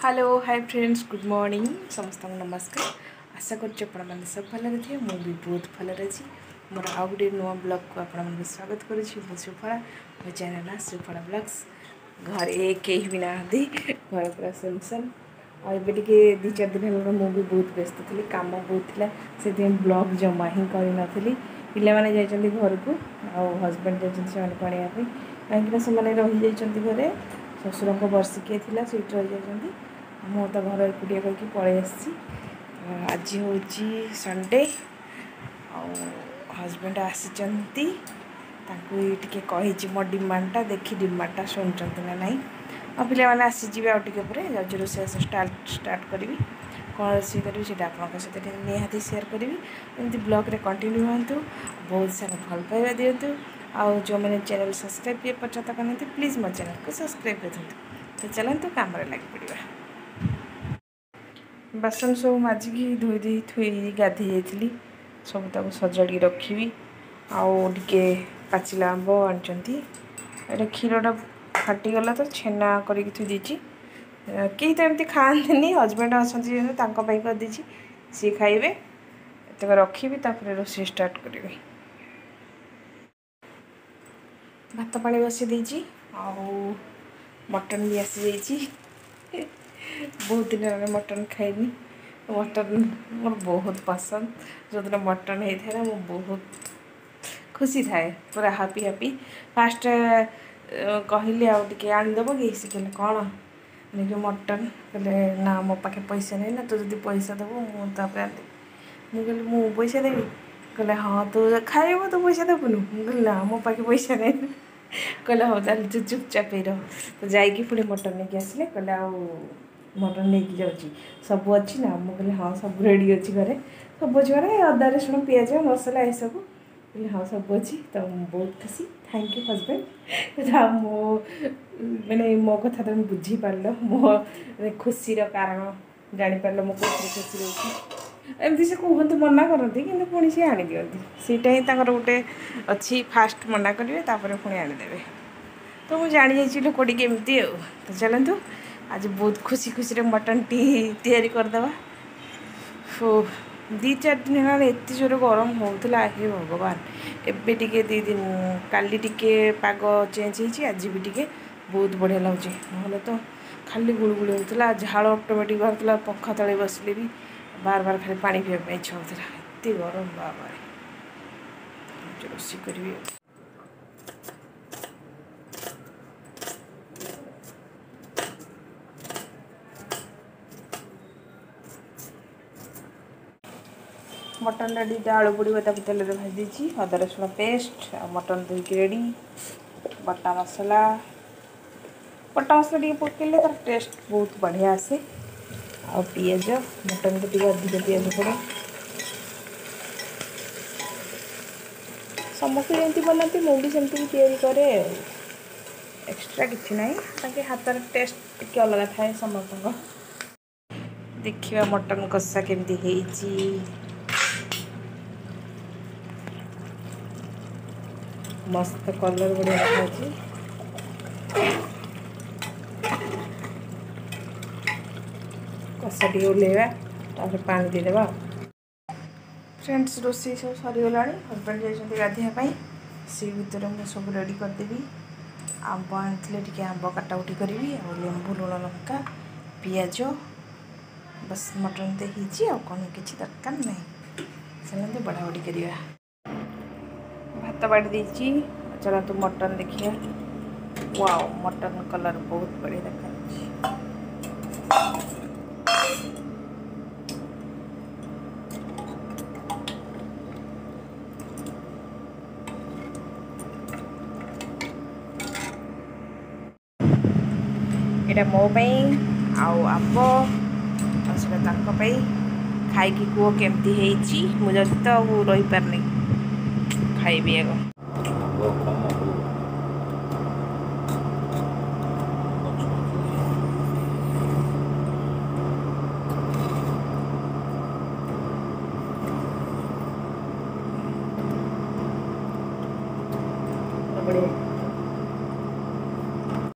Hello hi friends good morning समस्त नमस्कार। आशा कर सब भल थे मुझे बहुत भल अच्छी मोर आउ गोटे नुआ ब्लॉग को आपण स्वागत करुँच श्रीफला मो चैनल ना श्रीफला ब्लॉग्स। घरे कहीं भी ना घर पूरा सुनसान और दी चार दिन है मुझे बहुत व्यस्त थी कम बहुत थी से ब्लॉग जमा ही करी पिलाने जाइए घर को हजबैंड जाने को आने कहीं से रही जाइए घरे शशुर वर्षिकिया थी से रही मु तो घर एकुटिया करके पलि आसी। आज हूँ संडे हजबैंड आसी कही मो डिमांडटा देखी डिमांडटा शुणुंट ना ना और पे आसीजे आउे जाऊँ रोषे स्टार्ट करी कौन रोषे करी से सहित निहाती सेयार करी एमती ब्लॉग कंटिन्यू हूँ बहुत सारा भल पाइबा दिंतु आउ जो मैंने चैनल सब्सक्राइब किए पर्यंत करते प्लीज़ मो चैनल को सब्सक्राइब कर दिंतु। तो चलते कम लगी पड़ा बासन सब माजिकी धोई दे थोई गाधे जाइली सब तक सजाड़ी रखी आउे पाचिला आंब आनी क्षीरटा फाटीगला तो छेना करके थी कहीं तो एमती खाती हजबैंड अच्छा करदी सी खाइबे तक रखी रोषे स्टार्ट करी भात पानी बसी देती मटन भी आसी जाइए बहुत दिन में मटन खाइनी मटन मोर बहुत पसंद जो दिन मटन होता है मो बहुत खुशी थाए पूरा हापी हापी फास्ट कहली आगे आनीदेव कि सी कहले कौन नहीं मटन कहले ना मो पाखे पैसा नहीं ना तू जो पैसा देव मुझे मुझे मु पैसा देवी कहले हाँ तू खाइब तू पैसा देवुनु मुझे ना मो पाखे पैसा नहीं कहले हाँ चल तू चुपचाप ही रह तो जाइए पुणी मटन नहीं आसिले कहले आ मटन नहीं जाऊँगी सब अच्छी ना मुझे हाँ सब रेडी अच्छी घरे सब अच्छी घरे अदा रसुण पिज मसला ये सब कहले हाँ सब अच्छी तो बहुत खुशी थैंक यू हजबैंड मो मैंने मो कथा तुम बुझीपार मो खुशी कारण जापार मो खुशी रोचे एमती से कहते मना करती कि पुणी सी आनी दिखती सीटा ही गोटे अच्छी फास्ट मना करेंगे पुणी आनीदे तो मुझे जानी जाइए लोक केमती तो चलतु आज बहुत खुशी खुशी मटन टी करदे दी चार दिन है एत जोर गरम होता हे भगवान एबे टिके दी दिन काली टिके पाग चेंज होती आज भी टिके बहुत बढ़िया लगे ना तो खाली गुड़गुड़ी होता झाड़ ऑटोमेटिक बाहर पंखा तले बसले भी बार बार खाली पानी पीवा इच्छा होता एत गरम बाबा रोषे करी मटन रेडी आलू बुड़ी तेल में भाजी अदा रसुण पेस्ट मटन धोक रेडी बटा मसला टे पकड़े तार टेस्ट बहुत बढ़िया आसे आ पिज मटन को टे अधिक पिज पड़े समस्त जमी बनाती मुझे सेमती तैयारी करे एक्स्ट्रा किसी ना हाथर टेस्ट टी अलग थाए समस्त देखा मटन कषा केमती मस्त कलर बढ़िया देखा कषा टी ओल्लैवा पानी देदेवा फ्रेंड्स रोषे सब सरीगला हजबैंड जाइए गाधेवाई सी भितर मुझे सब रेडी करदेवी आंब आनी आंब काटाकुटी करी लेंबू लुण लंका पिज बस मटन तो हो कौन किसी दरकार ना चलते बढ़ा बढ़ी करवा भात बाड़ी देती चलते मटन देखिए वाओ मटन कलर बहुत बढ़िया देखा एटा मो आंब खाई कह केमती मुझे तो रही पारनी खाइबी आग बढ़िया